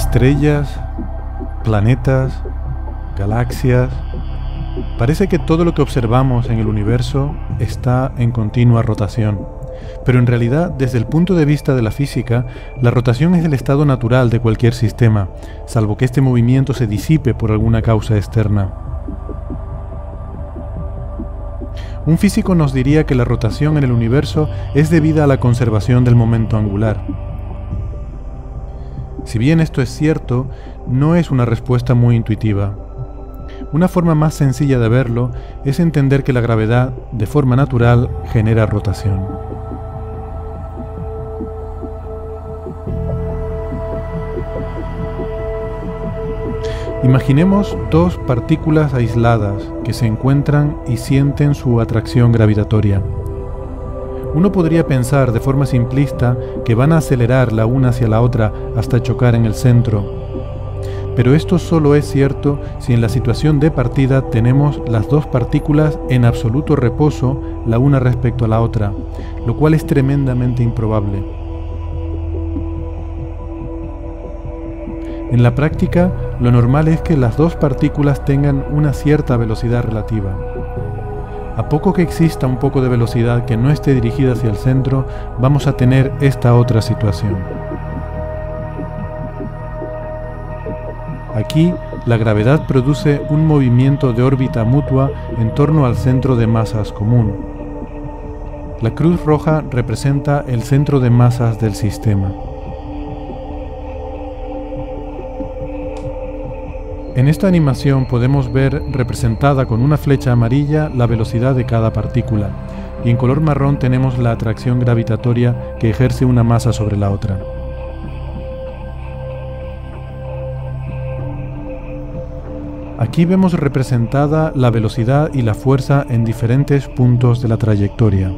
Estrellas, planetas, galaxias. Parece que todo lo que observamos en el universo está en continua rotación. Pero en realidad, desde el punto de vista de la física, la rotación es el estado natural de cualquier sistema, salvo que este movimiento se disipe por alguna causa externa. Un físico nos diría que la rotación en el universo es debida a la conservación del momento angular. Si bien esto es cierto, no es una respuesta muy intuitiva. Una forma más sencilla de verlo es entender que la gravedad, de forma natural, genera rotación. Imaginemos dos partículas aisladas que se encuentran y sienten su atracción gravitatoria. Uno podría pensar de forma simplista que van a acelerar la una hacia la otra hasta chocar en el centro. Pero esto solo es cierto si en la situación de partida tenemos las dos partículas en absoluto reposo la una respecto a la otra, lo cual es tremendamente improbable. En la práctica, lo normal es que las dos partículas tengan una cierta velocidad relativa. A poco que exista un poco de velocidad que no esté dirigida hacia el centro, vamos a tener esta otra situación. Aquí, la gravedad produce un movimiento de órbita mutua en torno al centro de masas común. La cruz roja representa el centro de masas del sistema. En esta animación podemos ver representada con una flecha amarilla la velocidad de cada partícula, y en color marrón tenemos la atracción gravitatoria que ejerce una masa sobre la otra. Aquí vemos representada la velocidad y la fuerza en diferentes puntos de la trayectoria.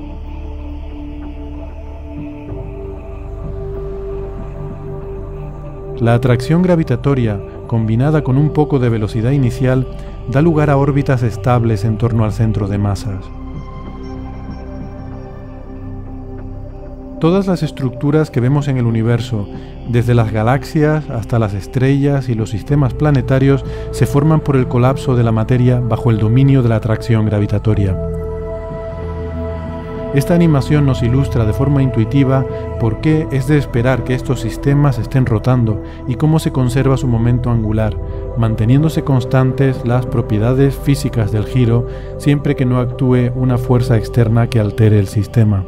La atracción gravitatoria, combinada con un poco de velocidad inicial, da lugar a órbitas estables en torno al centro de masas. Todas las estructuras que vemos en el universo, desde las galaxias hasta las estrellas y los sistemas planetarios, se forman por el colapso de la materia bajo el dominio de la atracción gravitatoria. Esta animación nos ilustra de forma intuitiva por qué es de esperar que estos sistemas estén rotando y cómo se conserva su momento angular, manteniéndose constantes las propiedades físicas del giro siempre que no actúe una fuerza externa que altere el sistema.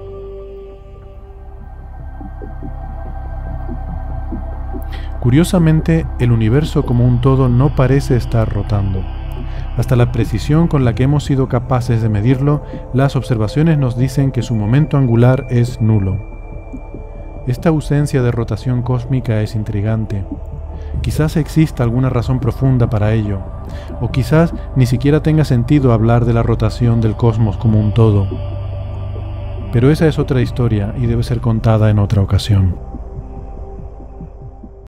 Curiosamente, el universo como un todo no parece estar rotando. Hasta la precisión con la que hemos sido capaces de medirlo, las observaciones nos dicen que su momento angular es nulo. Esta ausencia de rotación cósmica es intrigante. Quizás exista alguna razón profunda para ello, o quizás ni siquiera tenga sentido hablar de la rotación del cosmos como un todo. Pero esa es otra historia y debe ser contada en otra ocasión.